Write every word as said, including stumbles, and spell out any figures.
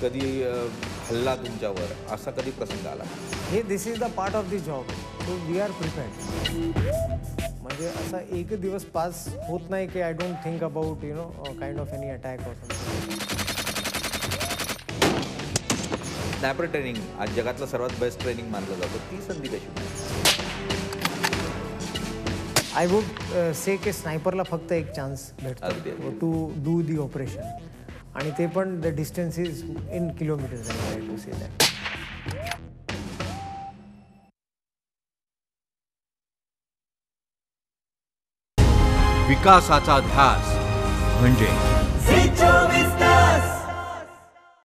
कधी अ, हल्ला तुमच्यावर असा कधी प्रसंग आला? हे this is the part of the job, so we are prepared. म्हणजे असा एक दिवस पास होत नाही की I don't think about you know kind of any attack or something. Sniper training आज जगातलं सर्वात बेस्ट ट्रेनिंग मानलं जातं, ती संधी कशी मिळाली? आय वुड से की स्नायपरला फक्त एक चान्स भेटतो टू डू दी ऑपरेशन, आणि ते पण the distance is in kilometres. I too say that. विकासाचा ध्यास म्हणजे